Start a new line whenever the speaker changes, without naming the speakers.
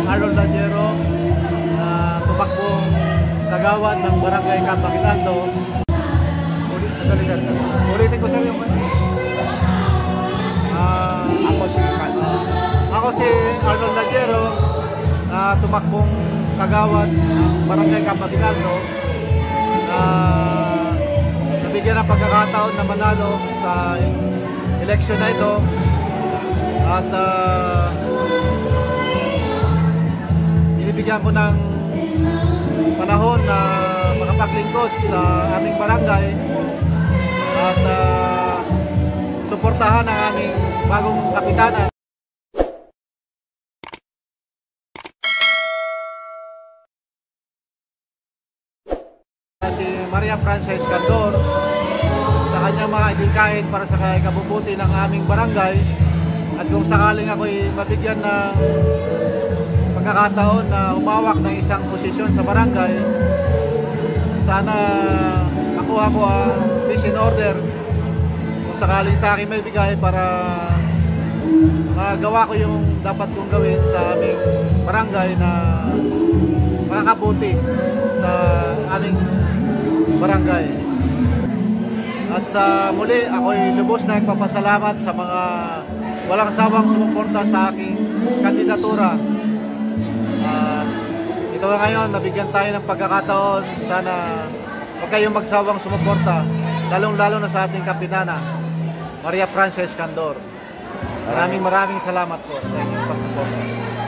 Arnold Lagero, tumakbong kagawad ng Barangay Cambaquilando. Ulitin ko sir yung ako si Arnold Lagero, tumakbong kagawad ng Barangay Cambaquilando. Nabigyan ng pagkakataon na manalo sa election na ito at binibigyan ko ng panahon na makapaglingkod sa aming barangay at suportahan ang aming bagong kapitanan. Si Maria Frances Candor sa kanyang mga idikain para sa kabubuti ng aming barangay, at kung sakaling ako'y mabigyan ng pagkakataon na humawak ng isang posisyon sa barangay, sana makuha ko ang peace in order kung sakaling sa akin may bigay para magawa ko yung dapat kong gawin sa aming barangay na makakabuti sa aming barangay. At sa muli, ako'y lubos na nagpapasalamat sa mga walang sawang sumuporta sa aking kandidatura. Ito na ngayon, nabigyan tayo ng pagkakataon. Sana huwag kayong magsawang sumuporta, lalong-lalo na sa ating kapitana, Maria Frances Candor. Maraming salamat po sa inyong pagsuporta.